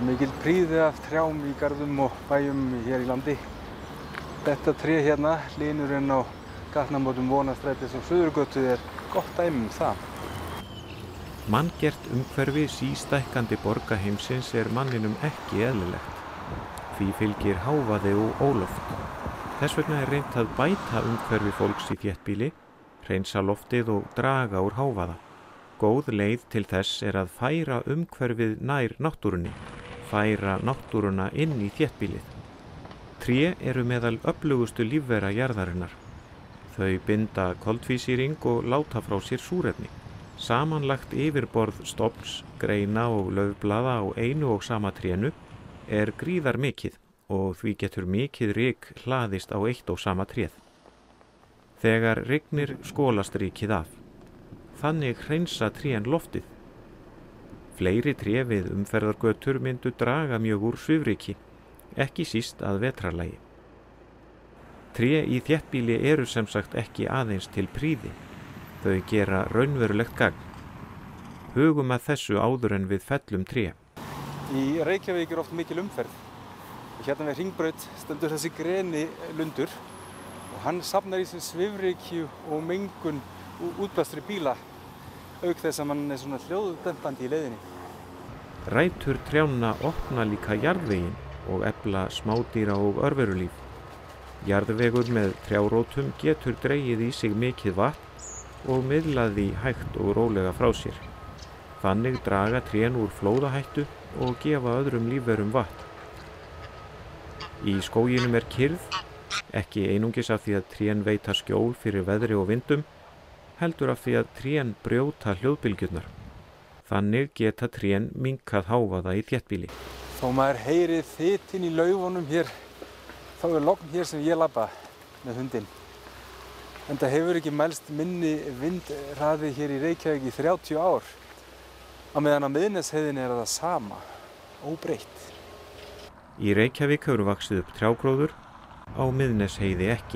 mikil prýði af trjám í garðum og bæjum hér í landi. Þetta tré hérna, hlynurinn á gatnamótum Vonarstrætis og Suðurgötu gott dæmi það. Manngert umhverfi sístækkandi borga heimsins manninum ekki eðlilegt. Því fylgir hávaði og óloft. Þess vegna reynt að bæta umhverfi fólks í þéttbýli, hreinsa loftið og draga úr hávaða. Góð leið til þess að færa umhverfið nær náttúrunni, færa náttúruna inn í þéttbýlið. Tré eru meðal öflugustu lífvera jarðarinnar. Þau binda koltvísýring og láta frá sér súrefni. Samanlagt yfirborð stofns, greina og laufblaða á einu og sama trénu gríðarmikið og því getur mikið ryk hlaðist á eitt og sama tréð. Þegar rignir skolast rykið af. Þannig hreinsa trén loftið. Fleiri tré við umferðargötur myndu draga mjög úr svifryki, ekki síst að vetrarlagi. Tré í þéttbýli eru sem sagt ekki aðeins til prýði. Þau gera raunverulegt gagn. Hugum að þessu áður en við fellum tré. Í Reykjavík oft mikil umferð. Hérna við Hringbraut stendur þessi greni lundur og hann safnar í sig svifryki og mengun útblæstri bíla, auk þess að hann svona hljóðdempandi í leiðinni. Rætur trjánna opna líka jarðveginn og efla smádýra og örverulíf. Jarðvegur með trjárótum getur dregið í sig mikið vatn og miðlað því hægt og rólega frá sér. Þannig draga trén úr flóðahættu og gefa öðrum lífverum vatn. Í skóginum kyrrð, ekki einungis af því að trén veita skjól fyrir veðri og vindum, heldur af því að trén brjóta hljóðbylgjurnar. Þannig geta trén minnkað hávaða í þéttbýli. Þó maður heyri þytinn í laufunum hér, þá logn hér sem ég labba með hundinn. Enda hefur ekki mælst minni vindhraði hér í Reykjavík í 30 ár. Á meðan á Miðnesheiðinni það sama, óbreytt. Í Reykjavík hefur vaxið upp trjágróður, á Miðnesheiði ekki.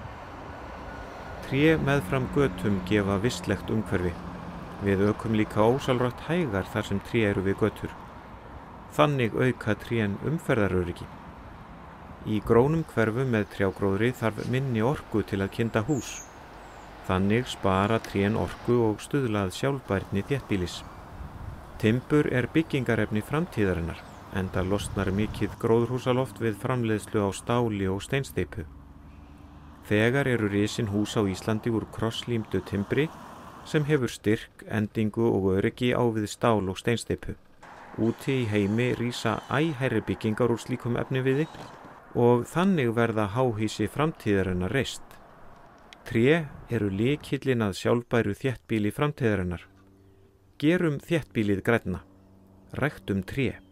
Tré meðfram götum gefa vistlegt umhverfi. Við ökum líka ósjálfrátt hægar þar sem tré eru við götur. Þannig auka trén umferðaröryggi. Í grónum hverfum með trjágróðri þarf minni orku til að kynda hús. Þannig spara trén orku og stuðla að sjálfbærni þéttbýlis. Timbur byggingarefni framtíðarinnar, enda losnar mikið gróðurhúsaloft við framleiðslu á stáli og steinsteypu. Þegar eru risin hús á Íslandi úr krosslímdu timbri sem hefur styrk, endingu og öryggi á við stál og steinsteypu. Úti í heimi rísa æ hærri byggingar úr slíkum efniviði og þannig verða háhýsi framtíðarinnar reist. Tré eru lykillinn að sjálfbæru þéttbýli framtíðarinnar. Gerum þéttbýlið grænna. Ræktum tré.